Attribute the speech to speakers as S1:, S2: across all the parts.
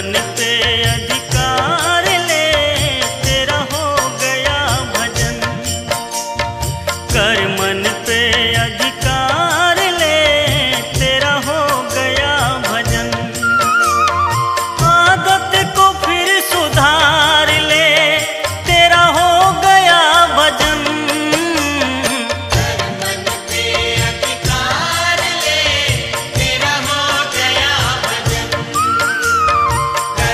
S1: मन पे अधिकार ले, तेरा हो गया भजन। कर मन पे अधिकार ले, तेरा हो गया भजन। आदत को फिर सुधार ले, तेरा हो गया भजन।
S2: कर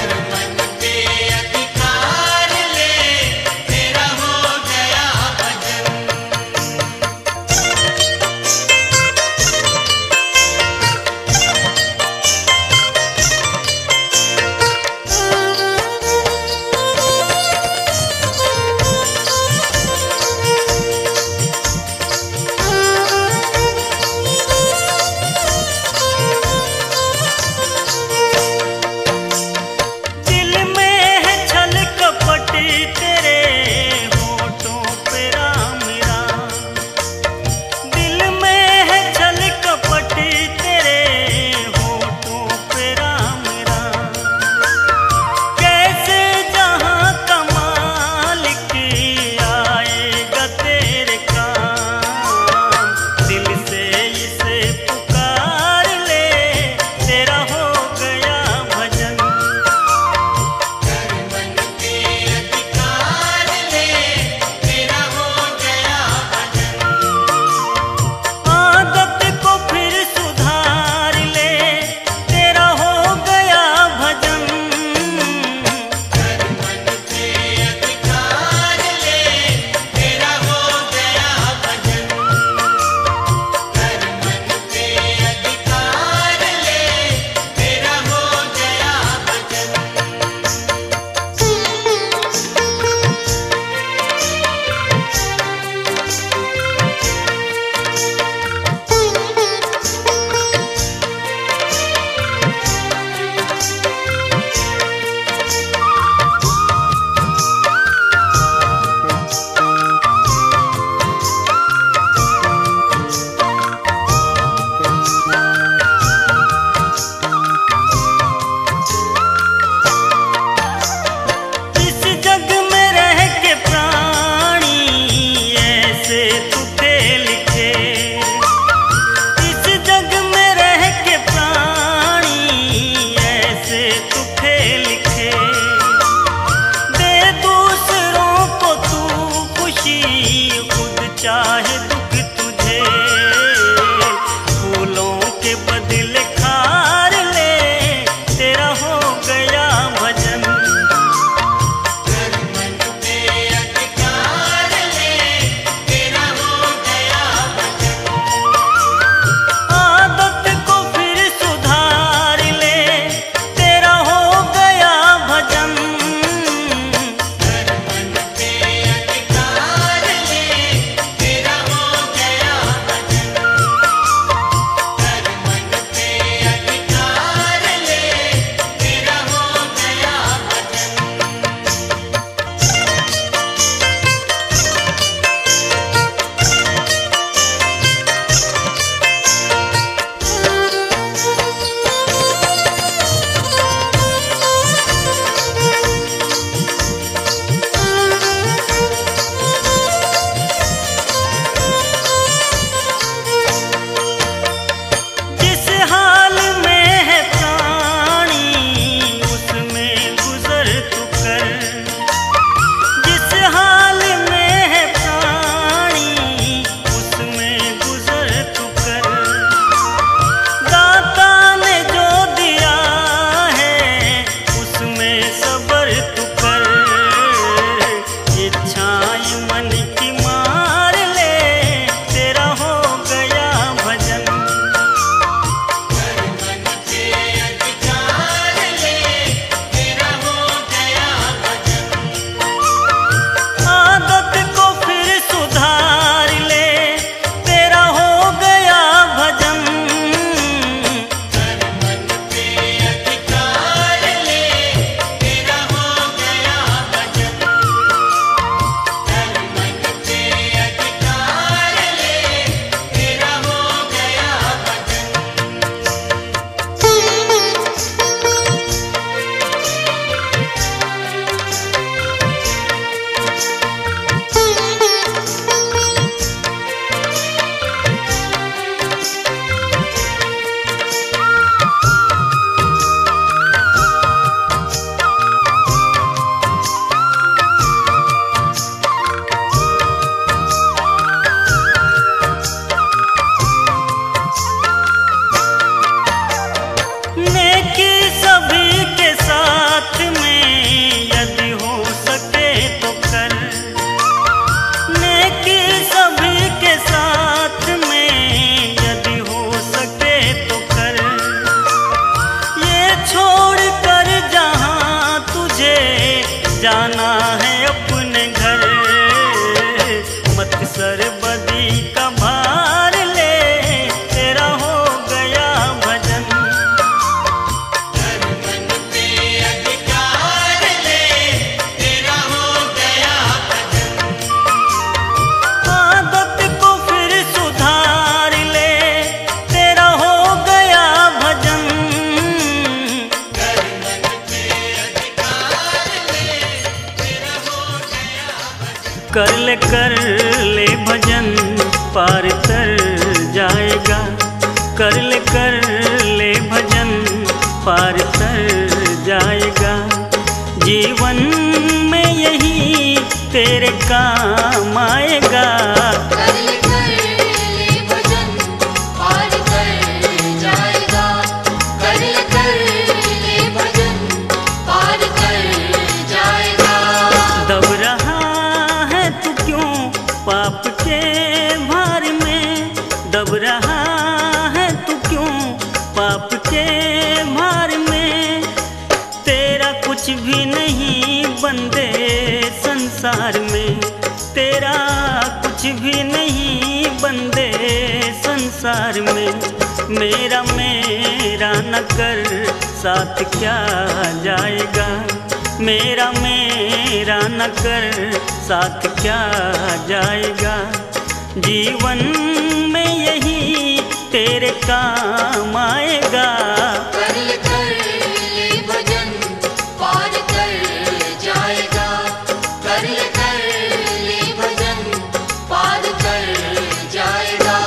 S1: कर ले भजन पार तर जाएगा। कर ले भजन पार तर जाएगा। जीवन में यही तेरे काम आएगा।
S2: कर ले भजन पार कर जाएगा। कर ले भजन पार कर जाएगा।
S1: दब रहा है तू क्यों पाप के भार में, दब रहा है तू क्यों पाप के भार में। तेरा कुछ भी नहीं बंदे संसार में, तेरा कुछ भी नहीं बंदे संसार में। मेरा न कर साथ क्या जाएगा। मेरा न कर साथ क्या जाएगा। जीवन में यही तेरे काम आएगा।
S2: कर ले भजन पार कर जाएगा। कर ले भजन पार कर जाएगा।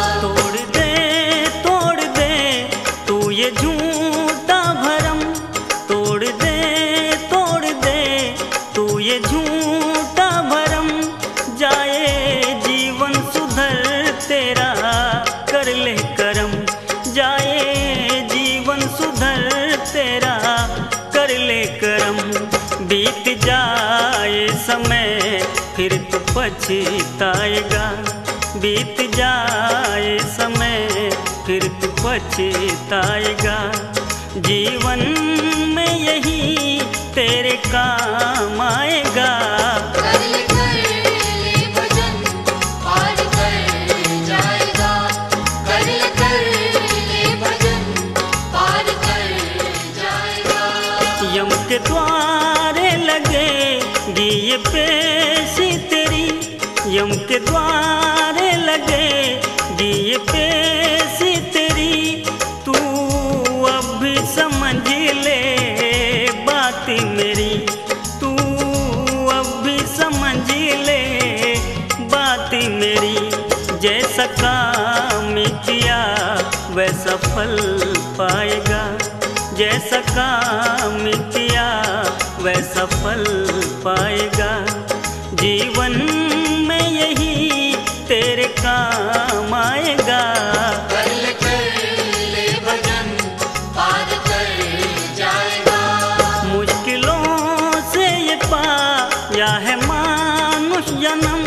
S1: तोड़ दे तू ये झूठा भरम, तोड़ दे तू ये झूठा भरम। जाए जीवन सुधर तेरा कर ले करम। जाए जीवन सुधर तेरा कर ले करम। बीत जाए समय फिर तू पछताएगा। बीत जाए समय फिर तू पछताएगा। जीवन में यही तेरे काम आएगा।
S2: कर ले भजन पार कर जाएगा। कर ले भजन पार कर जाएगा।
S1: यम के द्वारे लगेगी ये पेशी तेरी, यम के द्वारे लगेगी ये पेशी तेरी। तू अब भी समझ ले बात मेरी, तू अब भी समझ ले बात मेरी। जैसा काम किया वैसा फल पाएगा। जैसा काम किया वैसा फल पाएगा। जीवन में यही तेरे काम आएगा।
S2: कर ले भजन पार कर जाएगा।
S1: मुश्किलों से ये पाया है मानुष जन्म,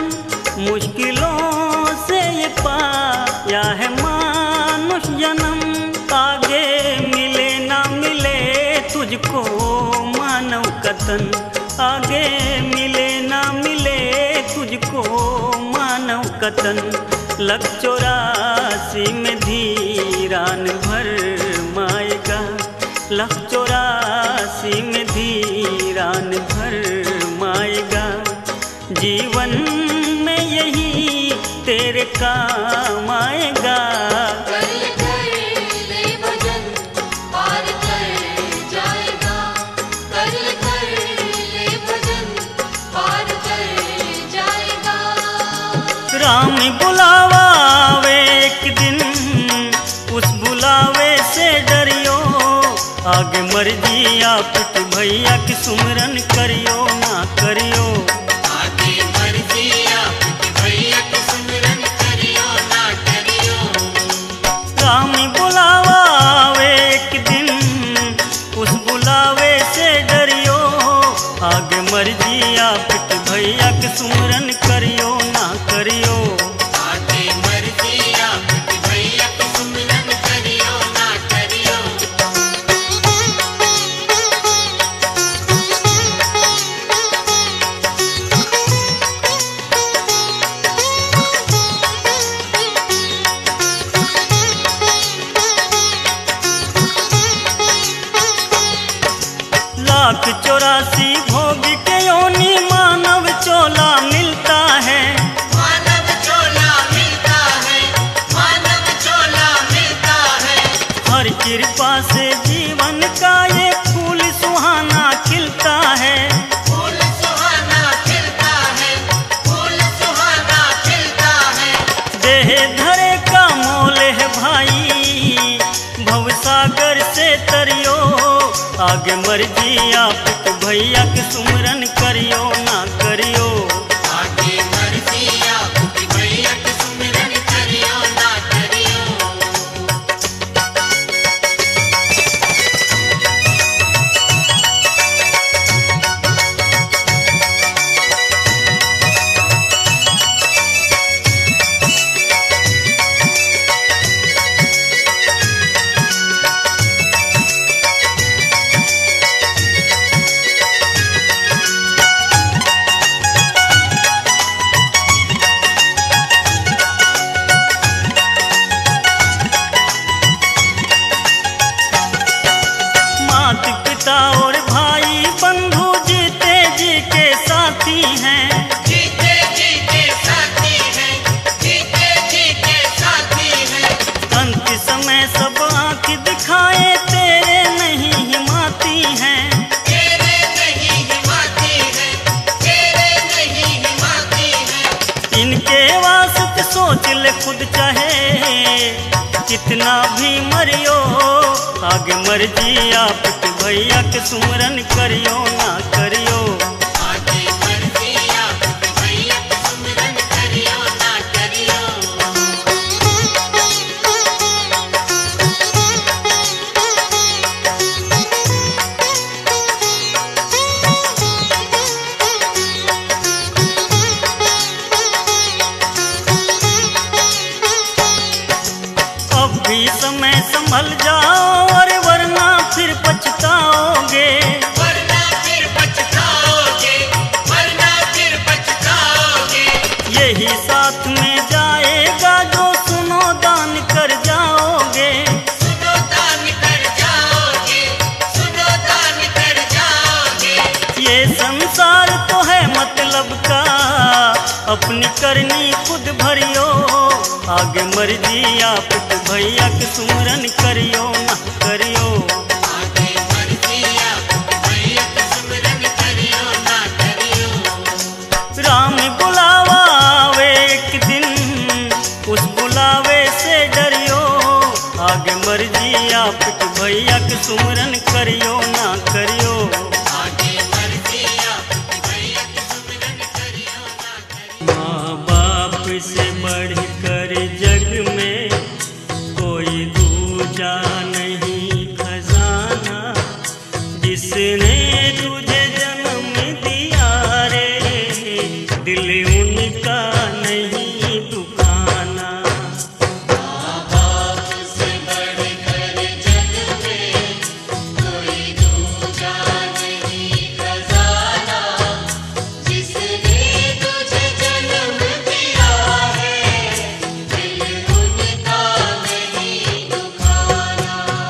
S1: मुश्किलों से ये पाया है मानुष जन्म। आगे मिले ना मिले तुझको मानव कतन, आगे मिले ना मिले तुझको मानव कतन। लख 84 में धीरान भर माएगा। लख 84 में धीरान भर माएगा। जीवन में यही तेरे काम आएगा।
S2: कर ले भजन पार कर जाएगा। कर ले भजन पार कर जाएगा।
S1: राम बुलावा वे एक दिन, उस बुलावे से डरियो। आगे मर्जी आपकी भैया की सुमरन करियो ना करियो।
S2: आगे मर्जी आपकी भैया की सुमरन करियो ना करियो।
S1: राम बुलावा वे एक दिन, उस बुलावे से डरियो। आगे मर्जी आपकी भैया की सुमरन करियो ना करियो।
S2: आगे मर्जी आपकी भैया की सुमरन करियो ना करियो।
S1: लाख 84 भोग के योनि मानव चोला मिलता है।
S2: मानव चोला मिलता है। मानव चोला मिलता है।
S1: हर कृपा से जीवन का ये फूल सुहाना खिलता है।
S2: फूल सुहाना खिलता है। फूल
S1: आगे मर्जी आपके भैया के सुमरन करियो ना करियो।
S2: आगे मर्जी आपकी भैया के सुमिरन करियो ना करियो।
S1: माता पिता और भाई बंधु जीते जी के साथी हैं।
S2: जीते जी के साथी हैं, जीते जी के साथी हैं।
S1: अंत समय सब आँख दिखाए तेरे नहीं हिमाती हैं।
S2: तेरे नहीं हिमाती हैं, तेरे नहीं हिमाती हैं।
S1: इनके वास्ते सोच ले खुद चाहे कितना भी मरियो। आगे मर्जी आपके भैया के सुमरन करियो ना करियो।
S2: आगे मर्जी आपकी भैया के सुमिरन करियो ना करियो।
S1: अब भी समय संभल जाओ और वरना फिर पछताओगे।
S2: वरना फिर पछताओगे, वरना फिर पछताओगे।
S1: यही साथ में जाएगा जो सुनो दान कर जाओगे।
S2: सुनो दान कर जाओगे, सुनो दान कर जाओगे।
S1: ये संसार तो है मतलब का अपनी करनी खुद भरियो। आगे मर्जी आपके भैया के सुमरन करियो ना करियो।
S2: आगे मर्जी आपकी भैया के सुमिरन करियो ना करियो।
S1: राम बुलावा आवे एक दिन उस बुलावे से डरियो। आगे मर्जी आपके भैया के सुमरन करियो ना करियो।
S2: आगे मर्जी आपकी भैया के सुमिरन करियो ना करियो।
S1: माँ बाप से बढ़कर जग में कोई दूजा नहीं खजाना। जिसने तुझे जन्म दिया रे दिल उनका नहीं दुखाना।
S2: माँ बाप से बढ़कर जग में कोई दूजा नहीं खजाना। जिसने तुझे जन्म दिया है दिल उनका नहीं दुखाना।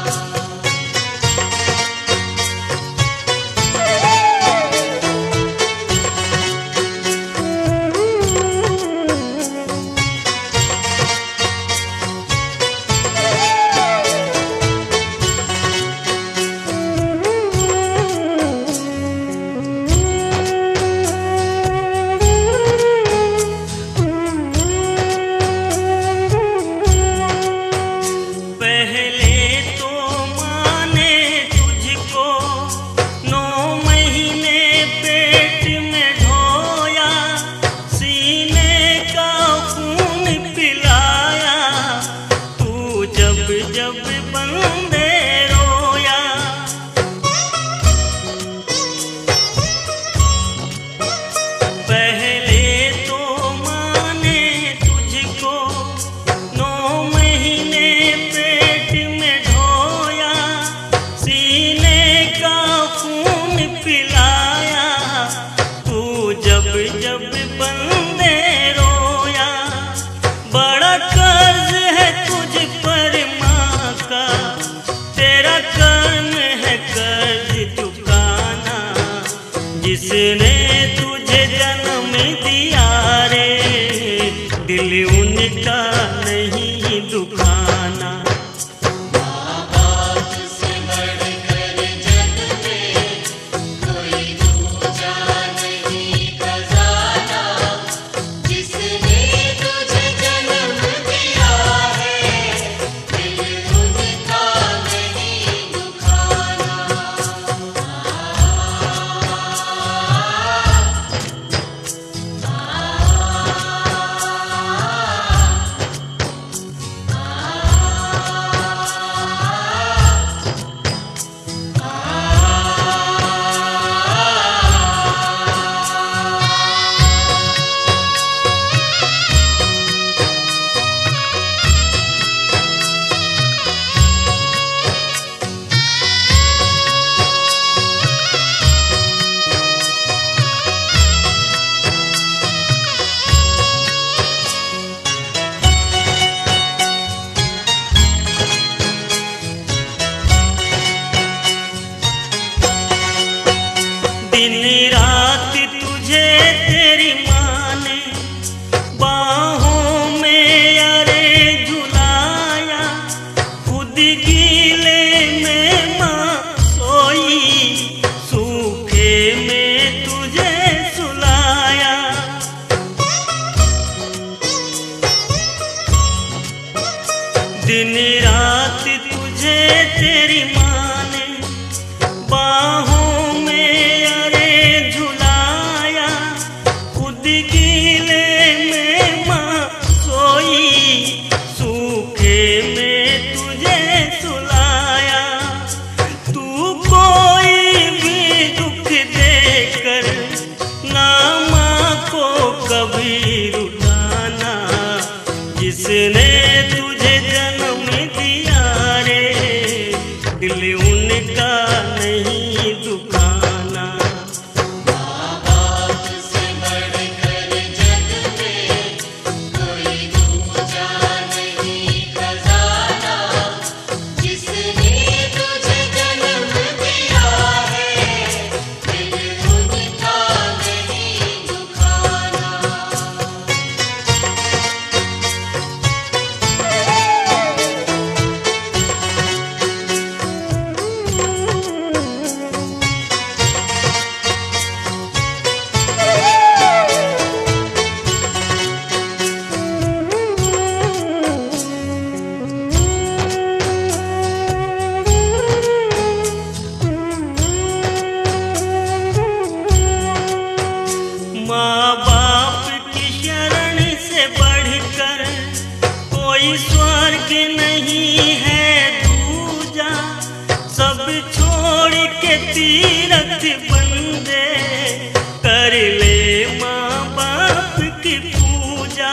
S1: पहले तो माने तुझको 9 महीने पेट में ढोया। सीने का खून पिलाया तू जब जब बंदे रोया। पहले तो माने तुझको 9 महीने पेट में ढोया। सीने का खून पिलाया तू जब जब बंदे रोया। बड़ा कर्ज है तुझ पर माँ का तेरा कर्म है कर्ज चुकाना। जिसने तुझे जन्म दिया रे दिल उनका नहीं दुखाना।
S2: माँ बाप से बढ़कर जग में कोई दूजा नहीं खजाना। जिसने तुझे जन्म दिया है दिल उनका नहीं दुखाना।
S1: दिन रात तुझे तेरी माँ ने बाहों में अरे झुलाया, खुद गीले में माँ सोई, सूखे में तुझे सुलाया। दिन रात तुझे तेरी माँ ने बाहों में अरे झुलाया, खुद गीले में माँ सोई, सूखे में तुझे सुलाया। तू कोई भी दुख देकर ना माँ को कभी रुलाना, जिसने तुझे जन्म दिया रे, दिल उनका नहीं दुखाना।
S2: माँ बाप से बढ़कर जग में कोई दूजा नहीं खजाना, जिसने तुझे जन्म दिया है, दिल उनका नहीं दुखाना।
S1: माँ बाप की शरण से बढ़कर कोई स्वर्ग नहीं है दूजा, सब छोड़ के तीरथ बंदे कर ले माँ बाप की पूजा।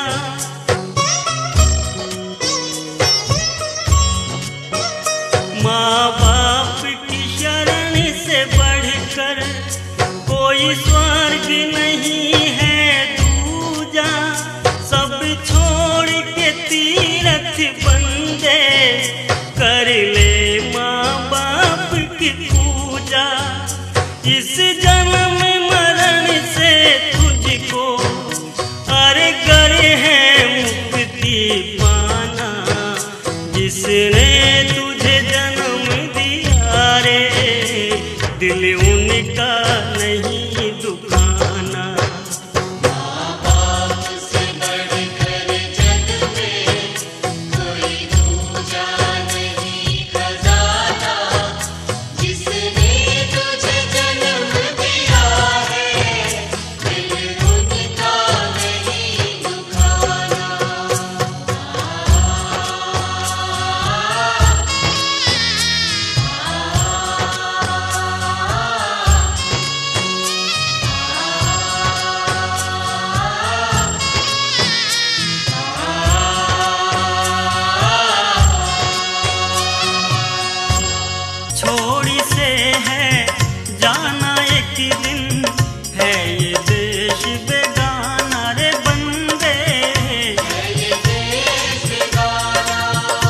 S1: माँ बाप की शरण से बढ़कर कोई स्वर्ग नहीं है दूजा, सब छोड़ के तीरथ बंदे कर ले माँ बाप की पूजा। इस जन्म मरण से तुझको अरे गर है मुक्ति पाना, जिसने तुझे जन्म दिया रे, दिल उनका नहीं दुखाना।
S2: माँ बाप से बढ़कर जग में कोई दूजा नहीं खजाना, जिसने तुझे जन्म दिया है, दिल उनका नहीं दुखाना।
S1: छोड़ी से है जाना एक दिन, है ये देश बेगाना रे बंदे।
S2: ये देश बेगाना,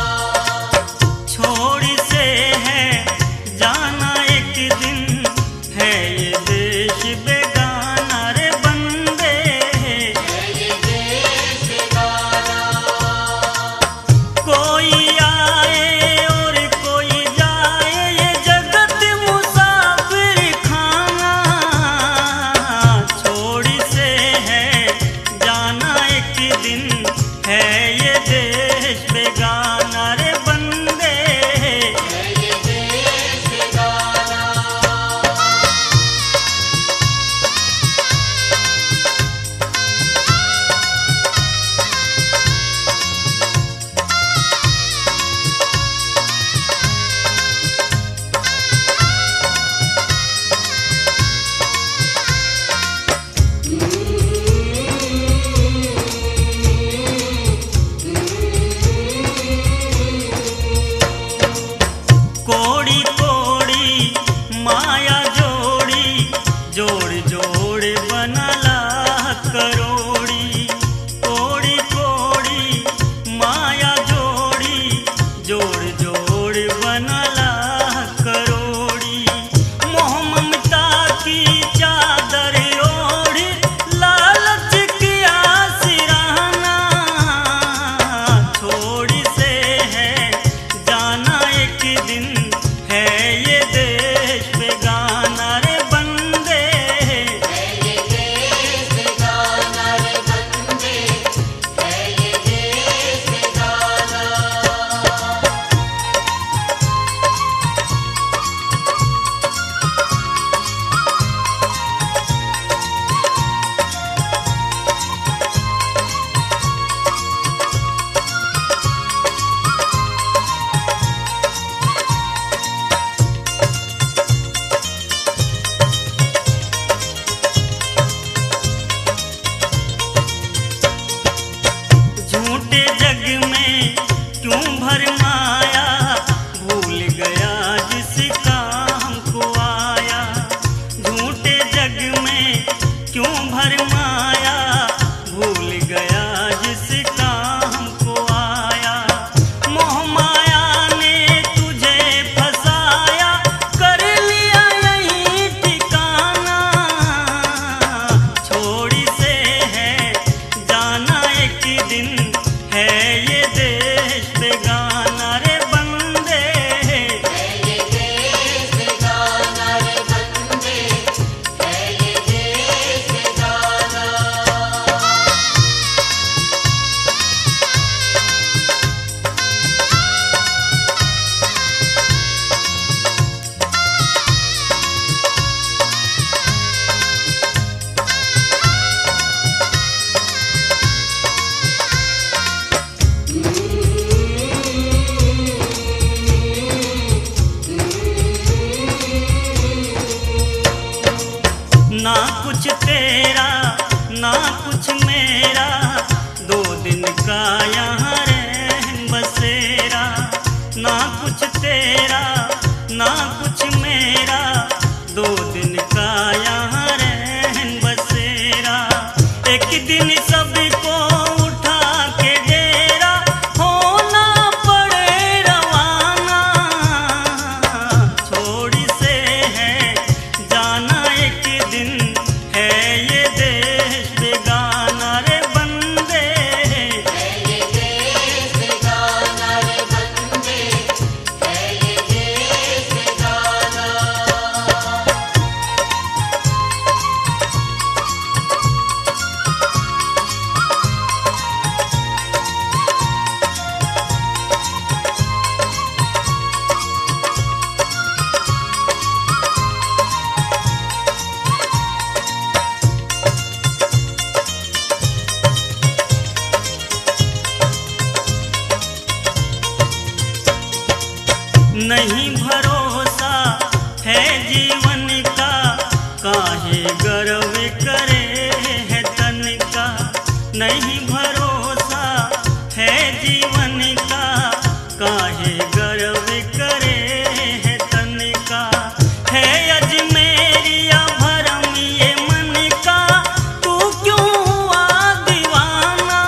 S1: छोड़ी से है जाना एक दिन, है ये देश बेगाना रे बंदे।
S2: ये देश बेगाना।
S1: कोई आए और कोई जाए, ये जगत मुसाफिर खाना। छोड़ी से है जाना एक दिन, है ये देश बेगाना रे बंदे।
S2: ये देश बेगाना।
S1: ना कुछ तेरा ना कुछ मेरा, 2 दिन का यहाँ रहन बसेरा। ना कुछ तेरा ना कुछ मेरा, 2 दिन का यहाँ रहन बसेरा। एक दिन सबको उठा के डेरा होना पड़े रवाना, छोड़ से है जाना एक दिन, है ये देश बेगाना रे बंदे।
S2: है ये देश बेगाना रे बंदे, है ये देश बेगाना।
S1: नहीं भरोसा है जीवन का, काहे गर्व करे है तन का। नहीं भरोसा है जीवन का, काहे गर्व करे है तन का। है अजमेरिया भरम ये मन का, तू क्यों हुआ दीवाना,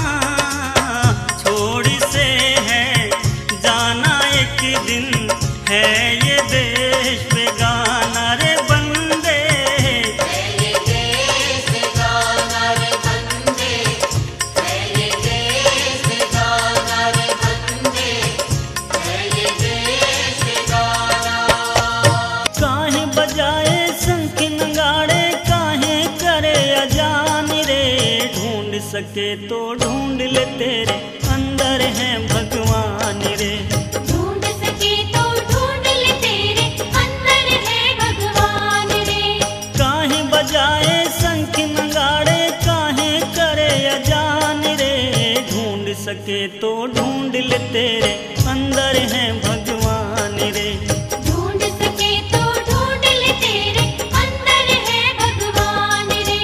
S1: छोड़ से है जाना एक दिन, है ये देश बेगाना रे बंदे।
S2: है ये देश बेगाना रे बंदे, है ये देश बेगाना रे बंदे, है ये देश बेगाना।
S1: काहे बजाए शंख नगाड़े, काहे करे अजान रे, ढूंढ सके तो ढूंढ ले तेरे अंदर है भगवान रे।
S3: ढूंढ सके तो ढूंढ ले तेरे अंदर है भगवान रे।
S1: काहे बजाए शंख नगाड़े, काहे करे अजान रे, ढूंढ सके तो ढूंढ ले तेरे अंदर है भगवान रे।
S3: ढूंढ सके तो ढूंढ ले तेरे अंदर है भगवान रे।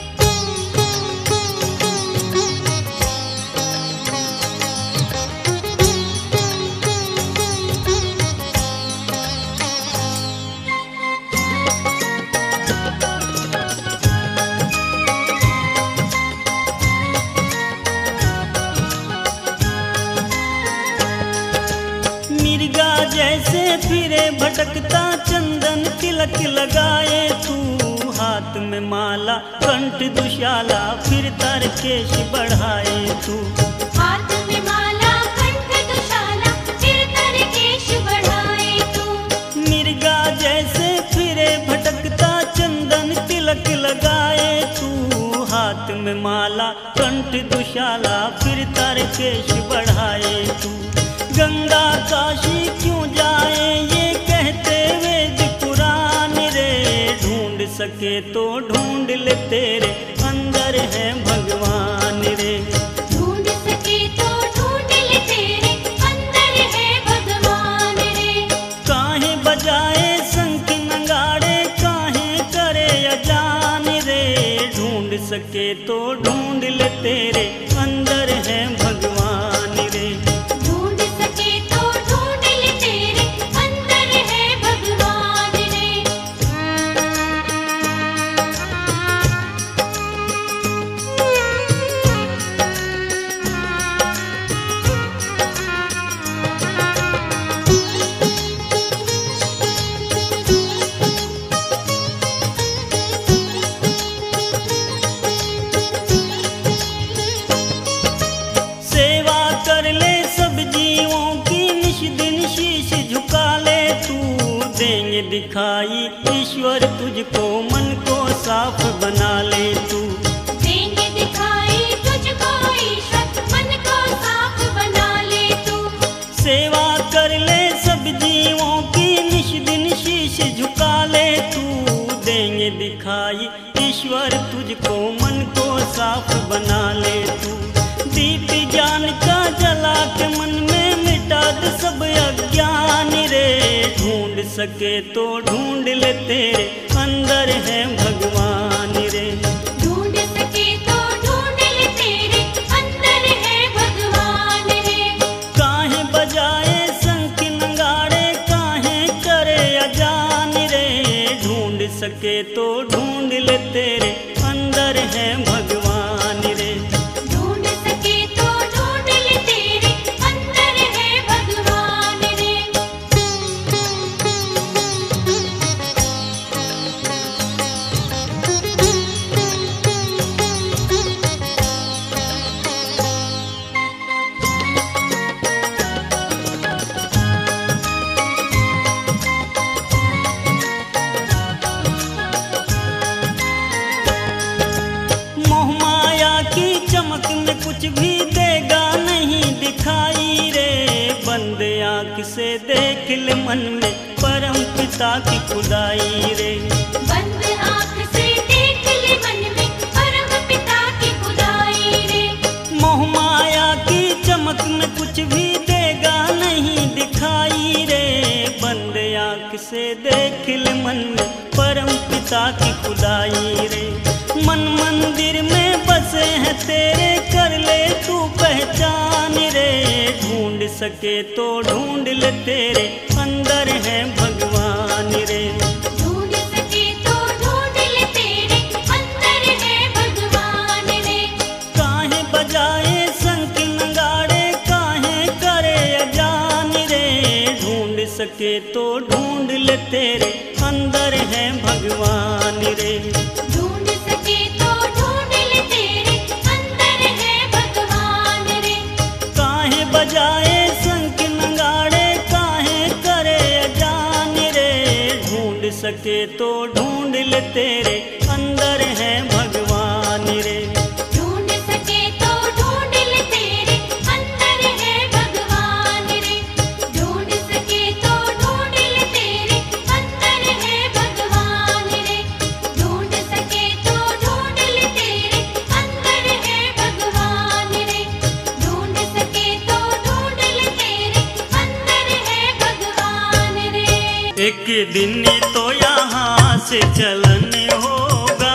S1: मिर्गा जैसे फिरे भटकता, चंदन तिलक लगाए तू, हाथ में माला कंठ दुशाला, फिर तारकेश बढ़ाए तू।
S3: हाथ में माला कंठ दुशाला, फिर तारकेश बढ़ाए तू।
S1: मिर्गा जैसे फिरे भटकता, चंदन तिलक लगाए तू, हाथ में माला कंठ दुशाला, फिर तारकेश बढ़ाए तू। गंगा काशी क्यों जाए ये कहते वेद पुराण रे, ढूंढ सके तो ढूंढ ले तेरे अंदर है भगवान रे।
S3: ढूंढ सके तो ढूंढ ले तेरे अंदर है भगवान रे।
S1: काहे बजाए शंख नगाड़े, काहे करे अजान रे, ढूंढ सके तो ढूंढ ले तेरे अंदर है भगवान रे।
S3: ढूंढ सके तो ढूंढ ले तेरे अंदर है भगवान रे।
S1: सेवा कर ले सब जीवों की, निश दिन शीश झुका ले तू, देंगे दिखाई ईश्वर तुझको, मन को साफ बना ले तू।
S3: देंगे दिखाई तुझको ईश्वर, मन को साफ बना ले तू।
S1: सेवा कर ले सब जीवों की, निश दिन शीश झुका ले तू, देंगे दिखाई ईश्वर तुझको, मन को साफ बना ले तू। दीप ज्ञान का जला के मन में मिटा दे सब अज्ञान रे, ढूंढ सके तो ढूंढ ले तेरे अंदर है भगवान। सके तो ढूंढ ले तेरे अंदर है भगवान रे।
S3: ढूंढ सके तो ढूंढ ले तेरे अंदर है भगवान रे।
S1: मोह माया की चमक में कुछ भी देगा नहीं दिखाई रे। बंद आँख से देख ले मन में परम पिता की खुदाई रे।
S3: बंद आँख से देख ले मन में परम पिता की खुदाई रे।
S1: मोह माया की चमक में कुछ भी देगा नहीं दिखाई रे। बंद आँख से देख ले मन में परम पिता की खुदाई रे। मन मंदिर में बसे हैं तेरे कर ले तू पहचान रे। ढूंढ सके तो ढूंढ ले तेरे अंदर है भगवान रे।
S3: ढूंढ सके तो ढूंढ ले तेरे अंदर है भगवान रे।
S1: काहे बजाए शंख नगाड़े काहे करे अजान रे। ढूंढ सके तो ढूंढ ले तेरे अंदर है भगवान रे।
S3: ढूंढ सके तो ढूंढ ले तेरे अंदर है भगवान रे।
S1: काहे बजाए शंख नगाड़े काहे करे अजान रे। ढूंढ सके तो ढूंढ ले तेरे अंदर है भगवान रे।
S3: ढूंढ सके तो ढूंढ ले तेरे अंदर है भगवान रे। ढूंढ सके तो ढूंढ ले तेरे अंदर है भगवान रे। ढूंढ सके तो ढूंढ ले तेरे अंदर है भगवान रे। ढूंढ सके तो ढूंढ ले तेरे अंदर है भगवान रे।
S1: एक दिन तो यहाँ से चलन होगा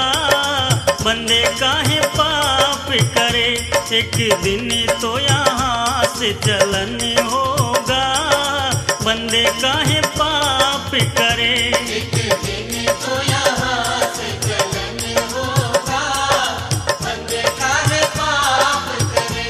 S1: बंदे काहे पाप करे। एक दिन तो यहाँ से चलन होगा बंदे काहे पाप करे।
S2: एक दिन तो यहाँ से चलन होगा, बंदे काहे पाप करे।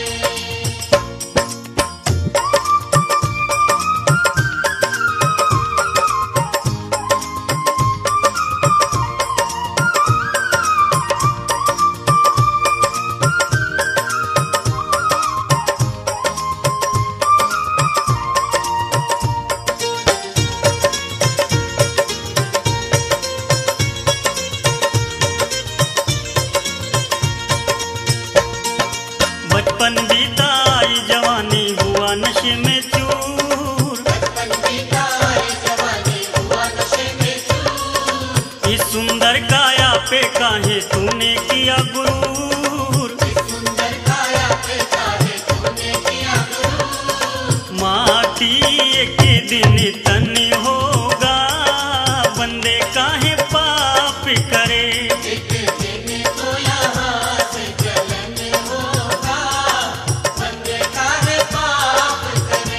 S1: बचपन बीताई जवानी हुआ नशे में चूर।
S2: बचपन बीताई जवानी हुआ नशे में चूर।
S1: इस सुंदर काया पे काहे तूने किया गुरूर।
S2: इस सुंदर काया पे काहे तूने किया गुरूर।
S1: माटी एक दिन तन होगा बंदे काहे पाप करे।
S2: एक दिन तो यहाँ से चलन होगा, बंदे काहे पाप करे।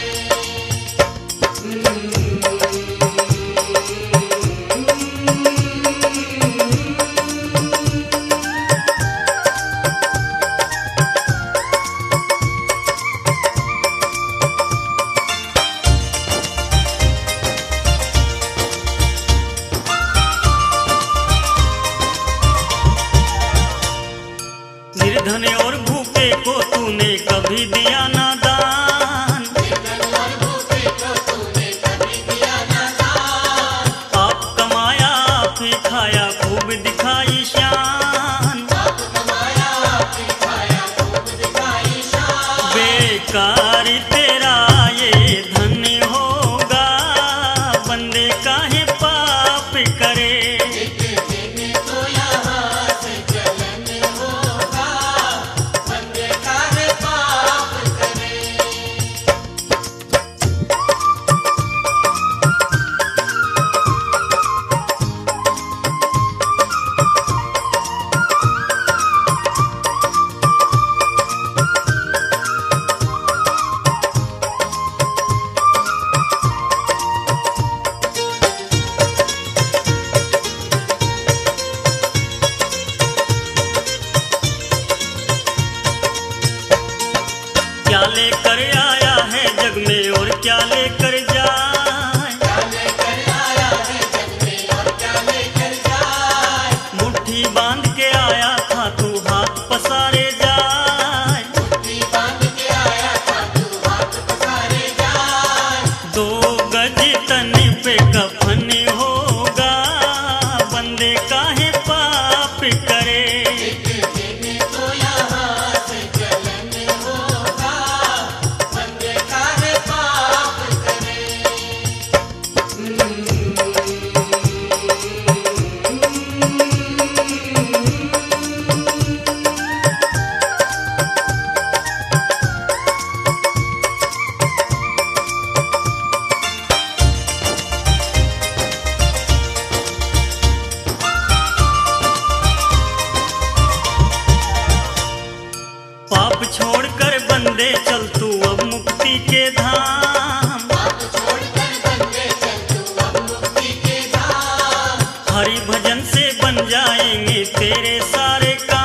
S1: निर्धन और भूखे को तूने कभी दिया ना दान।
S2: निर्धन और भूखे को तूने कभी दिया ना दान।
S1: आप कमाया आप ही खाया खूब दिखाई शान।
S2: आप कमाया आप ही खाया खूब दिखाई शान।
S1: बेकार तेरा ये धन होगा बंदे काहे पाप करे।
S2: एक दिन तो यहाँ से चलन होगा, बंदे काहे पाप करे।
S1: क्या लेकर जाए,
S2: क्या लेकर आया है जग में और क्या लेकर जाए,
S1: मुट्ठी बांध के आया था तू हाथ पसारे जाए,
S2: मुट्ठी बांध के आया था तू हाथ पसारे जाए,
S1: 2 गज तन पे कफन होगा, बंदे काहे पाप करे,
S2: एक दिन तो यहाँ से चलन होगा, बंदे काहे पाप करे।
S1: पाप छोड़कर बंदे चल तू अब मुक्ति के धाम,
S2: पाप छोड़कर बंदे चल तू अब मुक्ति के धाम,
S1: हरि भजन से बन जाएंगे तेरे सारे काम।